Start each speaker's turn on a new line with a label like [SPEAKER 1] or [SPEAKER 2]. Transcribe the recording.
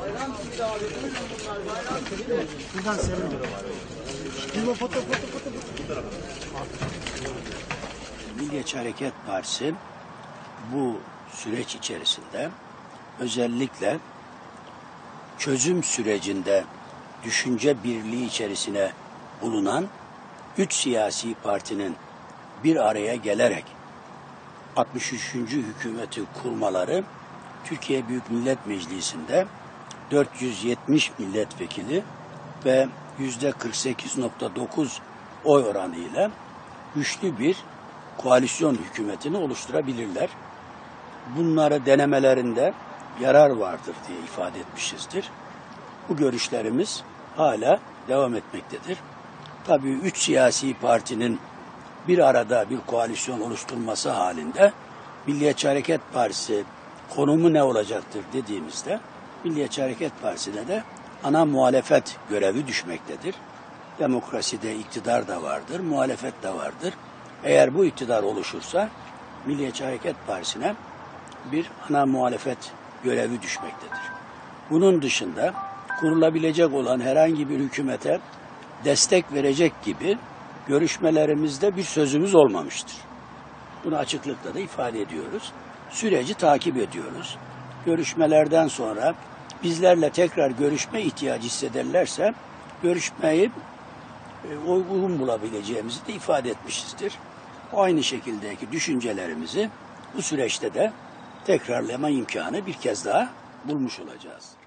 [SPEAKER 1] Buradan sevindir. Bir foto.
[SPEAKER 2] Milliyetçi Hareket Partisi bu süreç içerisinde özellikle çözüm sürecinde düşünce birliği içerisine bulunan 3 siyasi partinin bir araya gelerek 63. hükümeti kurmaları Türkiye Büyük Millet Meclisi'nde 470 milletvekili ve %48.9 oy oranıyla güçlü bir koalisyon hükümetini oluşturabilirler. Bunları denemelerinde yarar vardır diye ifade etmişizdir. Bu görüşlerimiz hala devam etmektedir. Tabii 3 siyasi partinin bir arada bir koalisyon oluşturması halinde Milliyetçi Hareket Partisi konumu ne olacaktır dediğimizde Milliyetçi Hareket Partisi'ne de ana muhalefet görevi düşmektedir. Demokraside iktidar da vardır, muhalefet de vardır. Eğer bu iktidar oluşursa Milliyetçi Hareket Partisi'ne bir ana muhalefet görevi düşmektedir. Bunun dışında kurulabilecek olan herhangi bir hükümete destek verecek gibi görüşmelerimizde bir sözümüz olmamıştır. Bunu açıklıkla da ifade ediyoruz. Süreci takip ediyoruz. Görüşmelerden sonra bizlerle tekrar görüşme ihtiyacı hissederlerse görüşmeyi uygun bulabileceğimizi de ifade etmişizdir. Aynı şekildeki düşüncelerimizi bu süreçte de tekrarlama imkanı bir kez daha bulmuş olacağız.